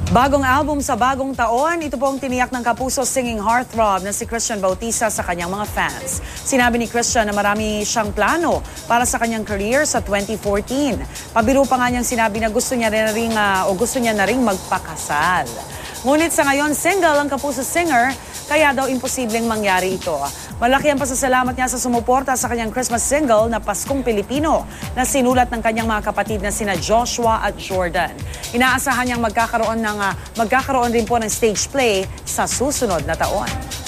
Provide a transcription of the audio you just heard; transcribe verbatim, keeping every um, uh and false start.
Bagong album sa bagong taon, ito po ang tiniyak ng kapuso singing heartthrob na si Christian Bautista sa kanyang mga fans. Sinabi ni Christian na marami siyang plano para sa kanyang career sa twenty fourteen. Pabiro pa nga niyang sinabi na gusto niya na ring, uh, o gusto niya na ring magpakasal. Ngunit sa ngayon, single ang kapuso singer, kaya daw imposibleng mangyari ito. Malaki ang pasasalamat niya sa sumuporta sa kanyang Christmas single na Paskong Pilipino na sinulat ng kanyang mga kapatid na sina Joshua at Jordan. Inaasahan niyang magkakaroon, ng, uh, magkakaroon rin po ng stage play sa susunod na taon.